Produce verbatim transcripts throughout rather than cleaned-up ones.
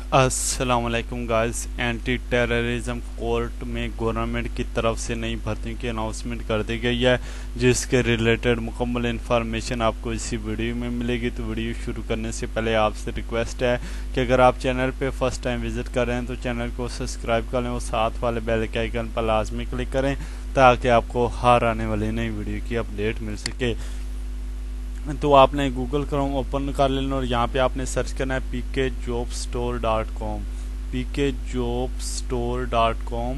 अस्सलाम वालेकुम guys. Anti terrorism court में गवर्नमेंट की तरफ से नई भर्तियों की अनाउंसमेंट कर दी गई है, जिसके रिलेटेड मुकम्मल इन्फॉर्मेशन आपको इसी वीडियो में मिलेगी। तो वीडियो शुरू करने से पहले आपसे रिक्वेस्ट है कि अगर आप चैनल पे फर्स्ट टाइम विजिट कर रहे हैं तो चैनल को सब्सक्राइब कर लें और साथ वाले बेल के आइकन पर लाजमी क्लिक करें ताकि आपको हर आने वाली नई वीडियो की अपडेट मिल सके। तो आपने गूगल क्रोम ओपन कर लेना और यहाँ पे आपने सर्च करना है P K job store dot com. P K job store dot com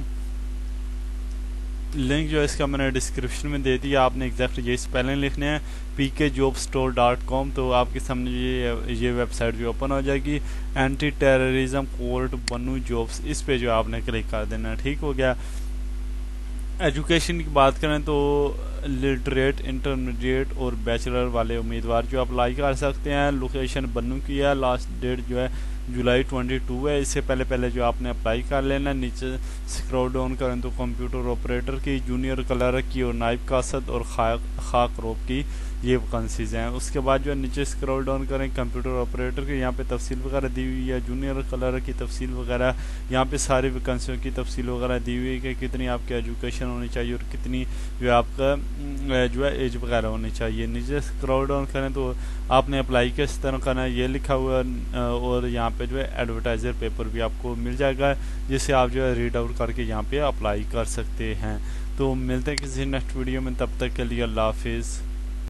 link जो है इसका मैंने डिस्क्रिप्शन में दे दिया। आपने एग्जैक्ट ये स्पेलिंग लिखने हैं P K job store dot com. तो आपके सामने ये ये वेबसाइट भी ओपन हो जाएगी। Anti terrorism court Bannu jobs, इस पे जो आपने क्लिक कर देना। ठीक हो गया। एजुकेशन की बात करें तो लिटरेट, इंटरमीडिएट और बैचलर वाले उम्मीदवार जो अप्लाई कर सकते हैं। लोकेशन बन्नू की है। लास्ट डेट जो है जुलाई बाईस है। इससे पहले पहले जो आपने अप्लाई कर लेना। नीचे स्क्रॉल डाउन करें तो कंप्यूटर ऑपरेटर की, जूनियर क्लर्क की और नाइब कासद और खाक रोब की ये वैकेंसीज हैं। उसके बाद जो है नीचे स्क्रॉल डाउन करें कंप्यूटर ऑपरेटर की, यहाँ पे तफसील वगैरह दी हुई है। जूनियर क्लर्क की तफसील वगैरह, यहाँ पे सारी वैकेंसियों की तफसील वगैरह दी हुई है कि कितनी आपकी एजुकेशन होनी चाहिए और कितनी जो है आपका जो है एज वगैरह होनी चाहिए। नीचे स्क्रॉल डाउन करें तो आपने अप्लाई किस तरह करना है ये लिखा हुआ है और यहाँ पे जो है एडवर्टाइजर पेपर भी आपको मिल जाएगा, जिससे आप जो है रीड आउट करके यहाँ पे अप्लाई कर सकते हैं। तो मिलते हैं किसी नेक्स्ट वीडियो में, तब तक के लिए अल्लाह हाफिज़।